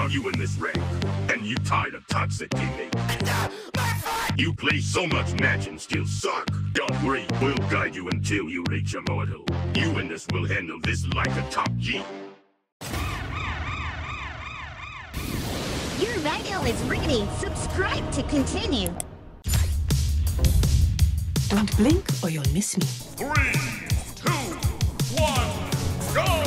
you in this rank, and you tired of toxic teammate. You play so much match and still suck. Don't worry, we'll guide you until you reach immortal. You and us will handle this like a top G. Your video is ready. Subscribe to continue. Don't blink or you'll miss me. 3, 2, 1, go!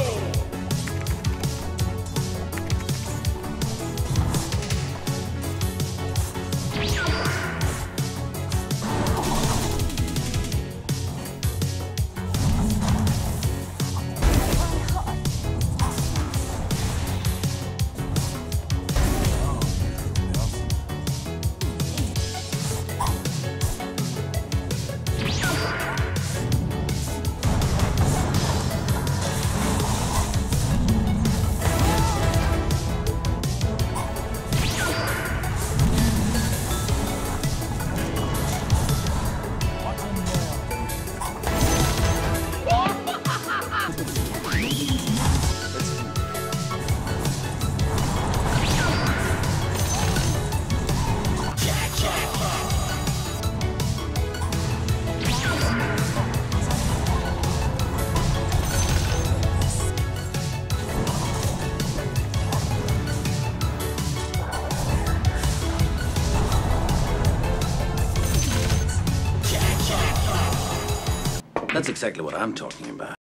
That's exactly what I'm talking about.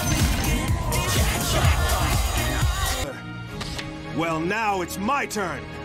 Well, now it's my turn!